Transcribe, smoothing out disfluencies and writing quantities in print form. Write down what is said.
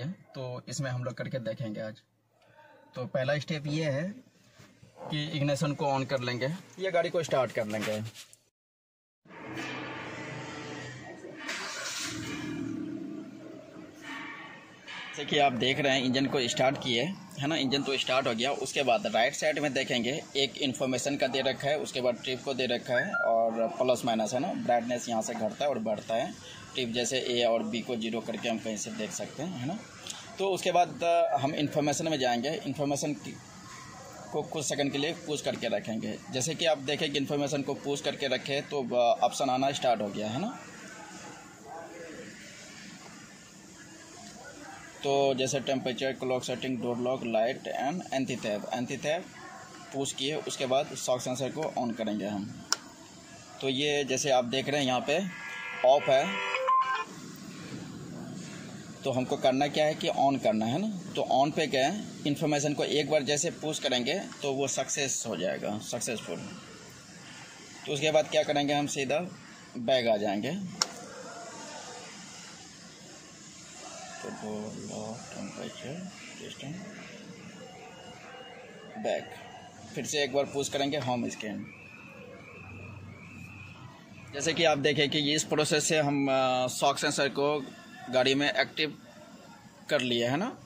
हैं, तो इसमें हम लोग करके देखेंगे आज। तो पहला स्टेप ये है कि इग्निशन को ऑन कर लेंगे, ये गाड़ी को स्टार्ट कर लेंगे। जैसे कि आप देख रहे हैं इंजन को स्टार्ट किए है ना, इंजन तो स्टार्ट हो गया। उसके बाद राइट साइड में देखेंगे एक इन्फॉर्मेशन का दे रखा है, उसके बाद ट्रिप को दे रखा है और प्लस माइनस है ना, ब्राइटनेस यहाँ से घटता है और बढ़ता है। ट्रिप जैसे ए और बी को 0 करके हम कहीं से देख सकते हैं है ना। तो उसके बाद हम इन्फॉर्मेशन में जाएंगे, इन्फॉर्मेशन को कुछ सेकंड के लिए पुश करके रखेंगे। जैसे कि आप देखें कि इन्फॉर्मेशन को पुश करके रखें तो ऑप्शन आना स्टार्ट हो गया है ना। तो जैसे temperature, clock setting, door lock, light and anti theft push किए। उसके बाद शॉक सेंसर को ऑन करेंगे हम। तो ये जैसे आप देख रहे हैं यहाँ पे ऑफ है, तो हमको करना क्या है कि ऑन करना है ना। तो ऑन पे गए, इन्फॉर्मेशन को एक बार जैसे पुश करेंगे तो वो सक्सेस हो जाएगा, सक्सेसफुल। तो उसके बाद क्या करेंगे, हम सीधा बैग आ जाएंगे। तो टेम्परेचर सिस्टम बैग, फिर से एक बार पुश करेंगे होम स्क्रीन। जैसे कि आप देखें कि इस प्रोसेस से हम शॉक सेंसर को गाड़ी में एक्टिव कर लिए है ना।